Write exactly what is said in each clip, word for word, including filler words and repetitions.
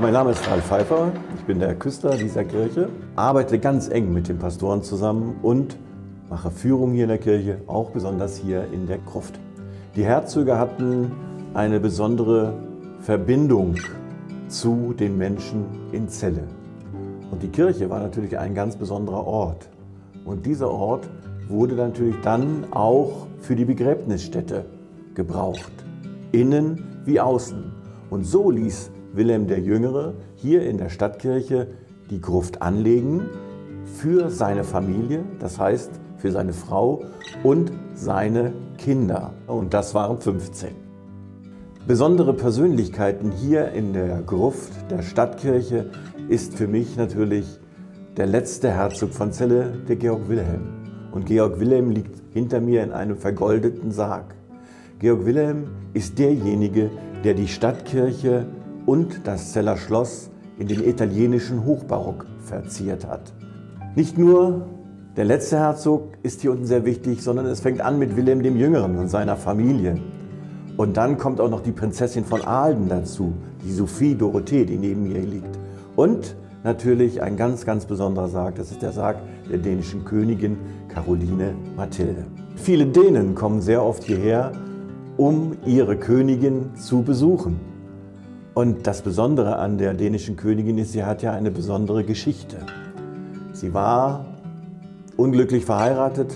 Mein Name ist Ralf Pfeiffer, ich bin der Küster dieser Kirche, arbeite ganz eng mit den Pastoren zusammen und mache Führung hier in der Kirche, auch besonders hier in der Gruft. Die Herzöge hatten eine besondere Verbindung zu den Menschen in Celle. Und die Kirche war natürlich ein ganz besonderer Ort. Und dieser Ort wurde natürlich dann auch für die Begräbnisstätte gebraucht, innen wie außen. Und so ließ Wilhelm der Jüngere hier in der Stadtkirche die Gruft anlegen für seine Familie, das heißt für seine Frau und seine Kinder. Und das waren fünfzehn. Besondere Persönlichkeiten hier in der Gruft der Stadtkirche ist für mich natürlich der letzte Herzog von Celle, der Georg Wilhelm. Und Georg Wilhelm liegt hinter mir in einem vergoldeten Sarg. Georg Wilhelm ist derjenige, der die Stadtkirche und das Celler Schloss in den italienischen Hochbarock verziert hat. Nicht nur der letzte Herzog ist hier unten sehr wichtig, sondern es fängt an mit Wilhelm dem Jüngeren und seiner Familie. Und dann kommt auch noch die Prinzessin von Ahlden dazu, die Sophie Dorothee, die neben mir liegt. Und natürlich ein ganz, ganz besonderer Sarg, das ist der Sarg der dänischen Königin Caroline Mathilde. Viele Dänen kommen sehr oft hierher, um ihre Königin zu besuchen. Und das Besondere an der dänischen Königin ist, sie hat ja eine besondere Geschichte. Sie war unglücklich verheiratet,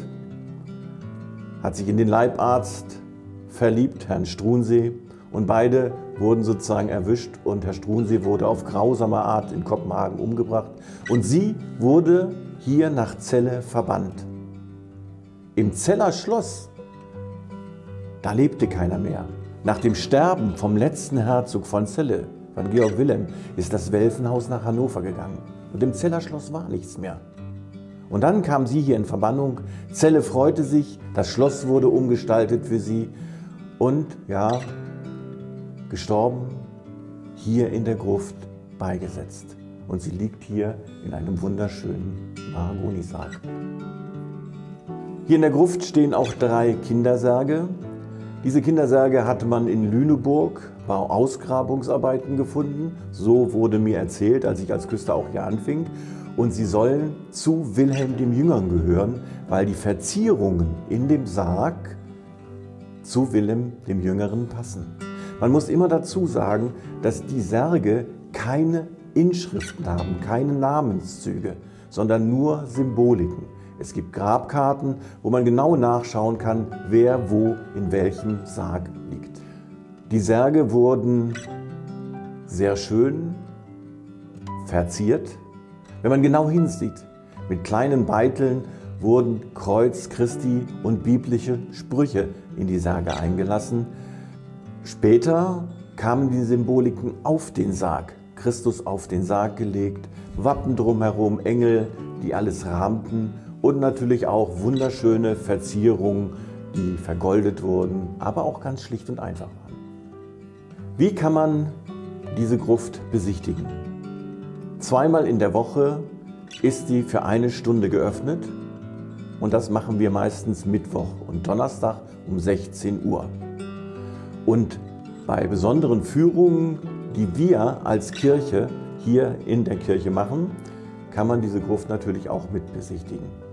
hat sich in den Leibarzt verliebt, Herrn Struensee, und beide wurden sozusagen erwischt und Herr Struensee wurde auf grausame Art in Kopenhagen umgebracht und sie wurde hier nach Celle verbannt. Im Celler Schloss, da lebte keiner mehr. Nach dem Sterben vom letzten Herzog von Celle, von Georg Wilhelm, ist das Welfenhaus nach Hannover gegangen. Und im Celler Schloss war nichts mehr. Und dann kam sie hier in Verbannung. Celle freute sich, das Schloss wurde umgestaltet für sie. Und ja, gestorben, hier in der Gruft beigesetzt. Und sie liegt hier in einem wunderschönen Mahagonisarg. Hier in der Gruft stehen auch drei Kindersärge. Diese Kindersärge hatte man in Lüneburg bei Ausgrabungsarbeiten gefunden. So wurde mir erzählt, als ich als Küster auch hier anfing. Und sie sollen zu Wilhelm dem Jüngeren gehören, weil die Verzierungen in dem Sarg zu Wilhelm dem Jüngeren passen. Man muss immer dazu sagen, dass die Särge keine Inschriften haben, keine Namenszüge, sondern nur Symboliken. Es gibt Grabkarten, wo man genau nachschauen kann, wer wo in welchem Sarg liegt. Die Särge wurden sehr schön verziert. Wenn man genau hinsieht, mit kleinen Beiteln wurden Kreuz Christi und biblische Sprüche in die Särge eingelassen. Später kamen die Symboliken auf den Sarg, Christus auf den Sarg gelegt, Wappen drumherum, Engel, die alles rahmten. Und natürlich auch wunderschöne Verzierungen, die vergoldet wurden, aber auch ganz schlicht und einfach waren. Wie kann man diese Gruft besichtigen? Zweimal in der Woche ist sie für eine Stunde geöffnet und das machen wir meistens Mittwoch und Donnerstag um sechzehn Uhr. Und bei besonderen Führungen, die wir als Kirche hier in der Kirche machen, kann man diese Gruft natürlich auch mit besichtigen.